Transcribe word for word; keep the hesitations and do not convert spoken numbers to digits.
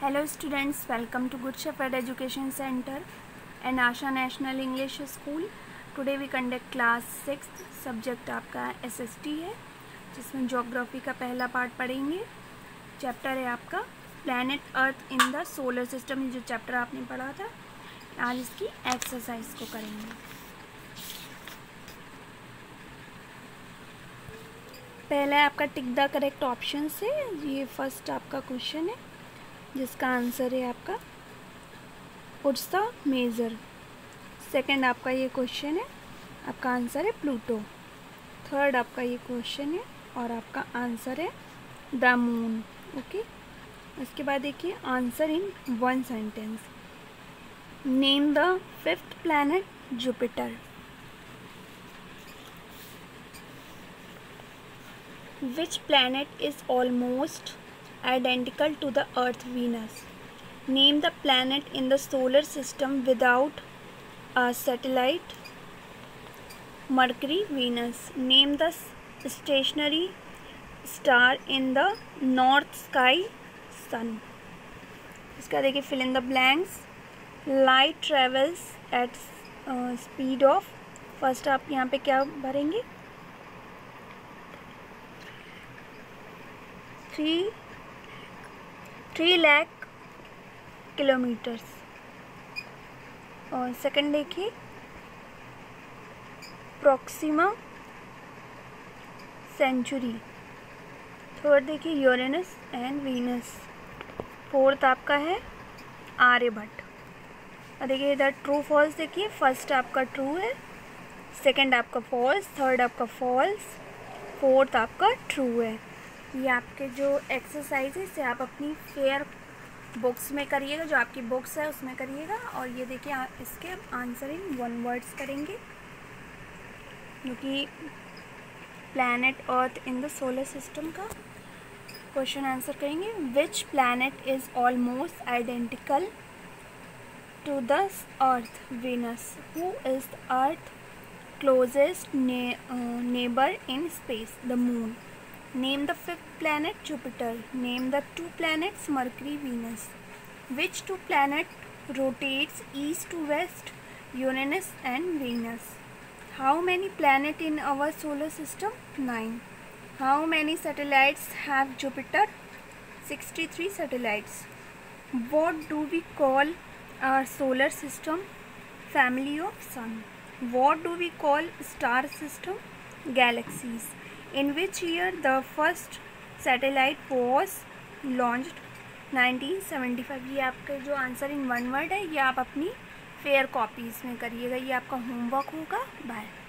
Hello students, welcome to Good Shepherd Education Center and Asha National English School. Today we conduct class sixth. Subject आपका S S T है, जिसमें geography का पहला part पढ़ेंगे. Chapter है आपका planet Earth in the solar system. जो chapter आपने पढ़ा था, आज इसकी एक्सरसाइज को करेंगे. पहला है आपका टिक द करेक्ट ऑप्शन से. ये फर्स्ट आपका क्वेश्चन है जिसका आंसर है आपका उर्सा मेजर. सेकंड आपका ये क्वेश्चन है, आपका आंसर है प्लूटो. थर्ड आपका ये क्वेश्चन है और आपका आंसर है द मून. ओके, इसके बाद देखिए answer in one sentence. Name the fifth planet Jupiter. Which planet is almost identical to the Earth? Venus. Name the planet in the solar system without a satellite. Mercury. Venus. Name the stationary star in the north sky. Sun. इसका देखिए fill in the blanks. Light travels at uh, speed of. First आप यहाँ पे क्या भरेंगे? Three three lakh kilometres. और second देखिए Proxima Centauri. Third देखिए यूरेनस एंड वीनस. फोर्थ आपका है आर्यभट्ट. और देखिए इधर ट्रू फॉल्स देखिए. फर्स्ट आपका ट्रू है, सेकंड आपका फॉल्स, थर्ड आपका फॉल्स, फोर्थ आपका ट्रू है. ये आपके जो एक्सरसाइज है इसे आप अपनी फेयर बुक्स में करिएगा, जो आपकी बुक्स है उसमें करिएगा. और ये देखिए आप इसके आंसर इन वन वर्ड्स करेंगे, जो कि planet Earth in the solar system का क्वेश्चन आंसर करेंगे. Which planet is almost identical to the Earth? Venus. Who is the Earth closest neighbour in space? The moon. Name the fifth planet Jupiter. Name the two planets Mercury, Venus. Which two planet rotates east to west? Uranus and Venus. How many planets in our solar system? Nine. How many satellites have Jupiter? sixty-three satellites. What do we call our solar system? Family of Sun. What do we call star system? Galaxies. In which year the first satellite was launched? Nineteen seventy five. ये आपका जो answer in one word है, ये आप अपनी fair copies में करिएगा. ये आपका होमवर्क होगा. बाय.